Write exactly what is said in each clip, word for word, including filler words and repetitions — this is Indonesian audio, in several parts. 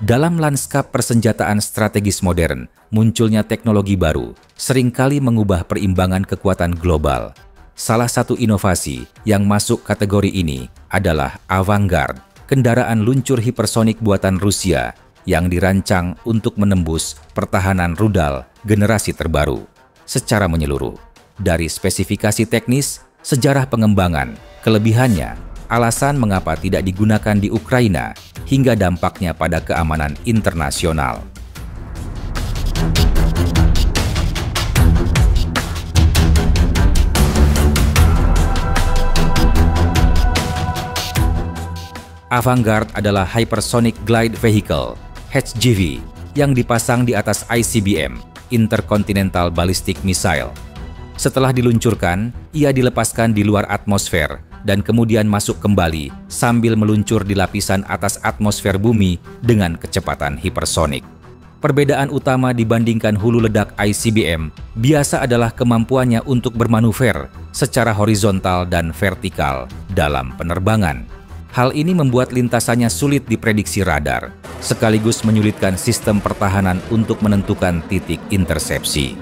Dalam lanskap persenjataan strategis modern, munculnya teknologi baru seringkali mengubah perimbangan kekuatan global. Salah satu inovasi yang masuk kategori ini adalah Avangard, kendaraan luncur hipersonik buatan Rusia yang dirancang untuk menembus pertahanan rudal generasi terbaru. Secara menyeluruh, dari spesifikasi teknis, sejarah pengembangan, kelebihannya, alasan mengapa tidak digunakan di Ukraina, hingga dampaknya pada keamanan internasional. Avangard adalah Hypersonic Glide Vehicle (H G V) yang dipasang di atas I C B M, Intercontinental Ballistic Missile. Setelah diluncurkan, ia dilepaskan di luar atmosfer dan kemudian masuk kembali sambil meluncur di lapisan atas atmosfer bumi dengan kecepatan hipersonik. Perbedaan utama dibandingkan hulu ledak I C B M biasa adalah kemampuannya untuk bermanuver secara horizontal dan vertikal dalam penerbangan. Hal ini membuat lintasannya sulit diprediksi radar, sekaligus menyulitkan sistem pertahanan untuk menentukan titik intersepsi.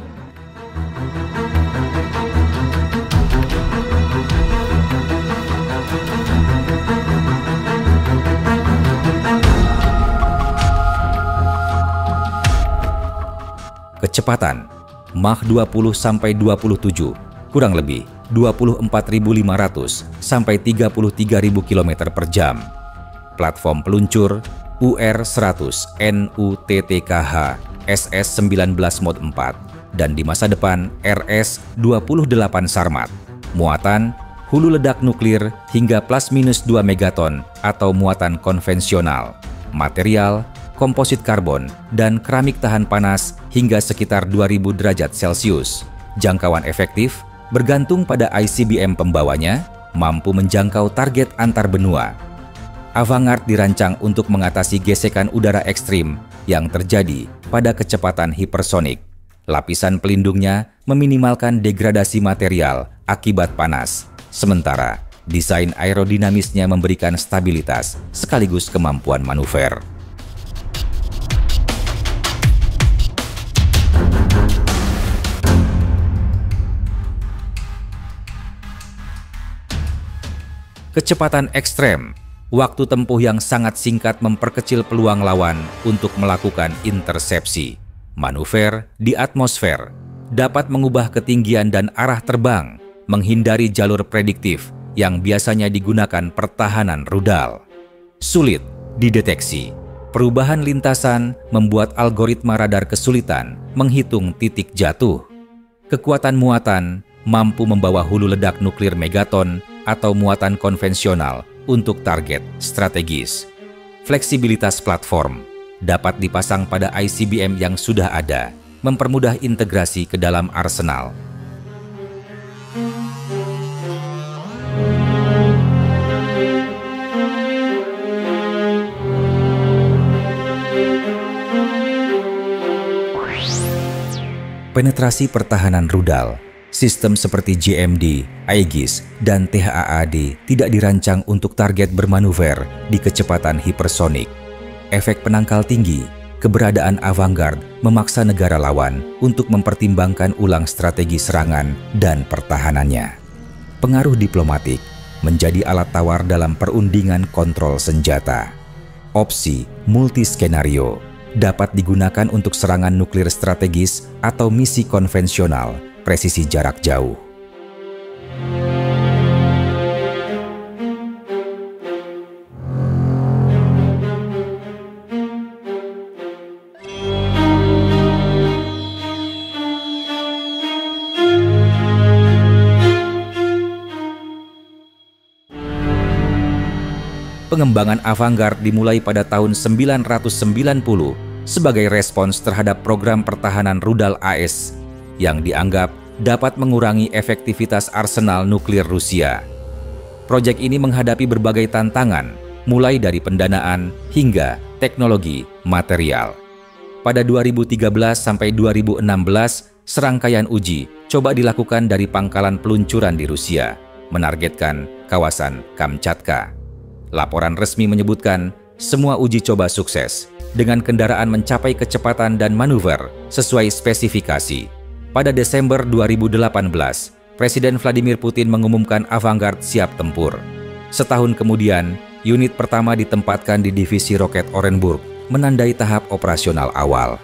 Kecepatan Mach dua puluh sampai dua puluh tujuh, kurang lebih dua puluh empat ribu lima ratus sampai tiga puluh tiga ribu kilometer per jam. Platform peluncur U R seratus N U T T K H S S sembilan belas Mod empat dan di masa depan R S dua puluh delapan Sarmat. Muatan hulu ledak nuklir hingga plus minus dua megaton atau muatan konvensional. Material komposit karbon dan keramik tahan panas hingga sekitar dua ribu derajat Celcius. Jangkauan efektif bergantung pada I C B M pembawanya, mampu menjangkau target antar benua. Avangard dirancang untuk mengatasi gesekan udara ekstrim yang terjadi pada kecepatan hipersonik. Lapisan pelindungnya meminimalkan degradasi material akibat panas, sementara desain aerodinamisnya memberikan stabilitas sekaligus kemampuan manuver. Kecepatan ekstrem, waktu tempuh yang sangat singkat memperkecil peluang lawan untuk melakukan intersepsi. Manuver di atmosfer dapat mengubah ketinggian dan arah terbang, menghindari jalur prediktif yang biasanya digunakan pertahanan rudal. Sulit dideteksi. Perubahan lintasan membuat algoritma radar kesulitan menghitung titik jatuh. Kekuatan muatan mampu membawa hulu ledak nuklir megaton atau muatan konvensional untuk target strategis. Fleksibilitas platform dapat dipasang pada I C B M yang sudah ada, mempermudah integrasi ke dalam arsenal. Penetrasi pertahanan rudal. Sistem seperti J M D, Aegis, dan T H A A D tidak dirancang untuk target bermanuver di kecepatan hipersonik. Efek penangkal tinggi, keberadaan Avangard memaksa negara lawan untuk mempertimbangkan ulang strategi serangan dan pertahanannya. Pengaruh diplomatik menjadi alat tawar dalam perundingan kontrol senjata. Opsi multi-skenario dapat digunakan untuk serangan nuklir strategis atau misi konvensional presisi jarak jauh. Pengembangan Avangard dimulai pada tahun sembilan ratus sembilan puluh sebagai respons terhadap program pertahanan rudal A S yang dianggap dapat mengurangi efektivitas arsenal nuklir Rusia. Proyek ini menghadapi berbagai tantangan, mulai dari pendanaan hingga teknologi material. Pada dua ribu tiga belas sampai dua ribu enam belas, serangkaian uji coba dilakukan dari pangkalan peluncuran di Rusia, menargetkan kawasan Kamchatka. Laporan resmi menyebutkan Semua uji coba sukses, dengan kendaraan mencapai kecepatan dan manuver sesuai spesifikasi. Pada Desember dua ribu delapan belas, Presiden Vladimir Putin mengumumkan Avangard siap tempur. Setahun kemudian, unit pertama ditempatkan di divisi roket Orenburg, menandai tahap operasional awal.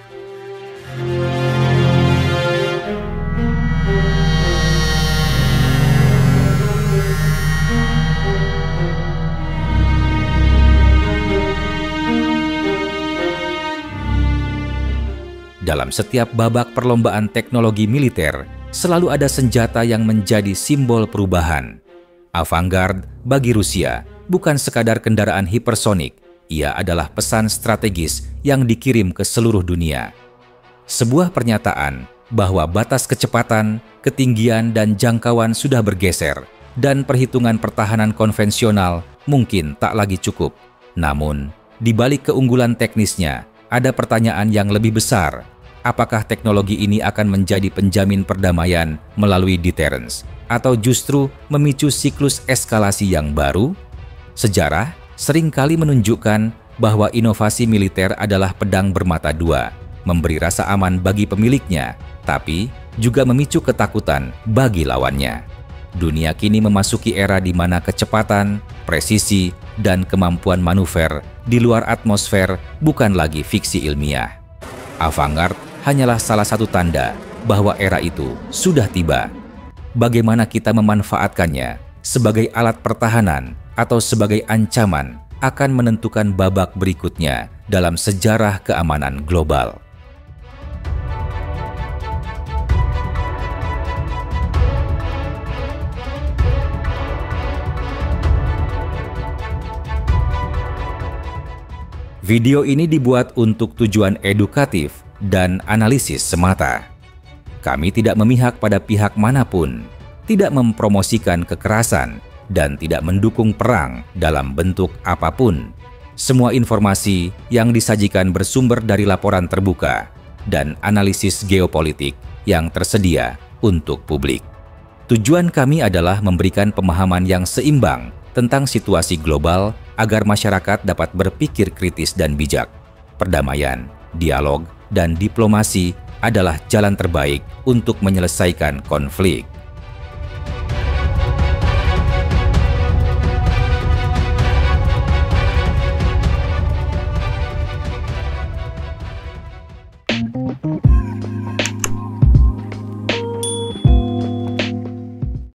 Dalam setiap babak perlombaan teknologi militer, selalu ada senjata yang menjadi simbol perubahan. Avangard bagi Rusia bukan sekadar kendaraan hipersonik, ia adalah pesan strategis yang dikirim ke seluruh dunia. Sebuah pernyataan bahwa batas kecepatan, ketinggian, dan jangkauan sudah bergeser, dan perhitungan pertahanan konvensional mungkin tak lagi cukup. Namun, di balik keunggulan teknisnya, ada pertanyaan yang lebih besar. Apakah teknologi ini akan menjadi penjamin perdamaian melalui deterrence, atau justru memicu siklus eskalasi yang baru? Sejarah seringkali menunjukkan bahwa inovasi militer adalah pedang bermata dua, memberi rasa aman bagi pemiliknya, tapi juga memicu ketakutan bagi lawannya. Dunia kini memasuki era di mana kecepatan, presisi, dan kemampuan manuver di luar atmosfer bukan lagi fiksi ilmiah. Avangard hanyalah salah satu tanda bahwa era itu sudah tiba. Bagaimana kita memanfaatkannya sebagai alat pertahanan atau sebagai ancaman akan menentukan babak berikutnya dalam sejarah keamanan global. Video ini dibuat untuk tujuan edukatif dan analisis semata. Kami tidak memihak pada pihak manapun, tidak mempromosikan kekerasan, dan tidak mendukung perang dalam bentuk apapun. Semua informasi yang disajikan bersumber dari laporan terbuka dan analisis geopolitik yang tersedia untuk publik. Tujuan kami adalah memberikan pemahaman yang seimbang tentang situasi global agar masyarakat dapat berpikir kritis dan bijak. Perdamaian, dialog, dan diplomasi adalah jalan terbaik untuk menyelesaikan konflik. Thank you.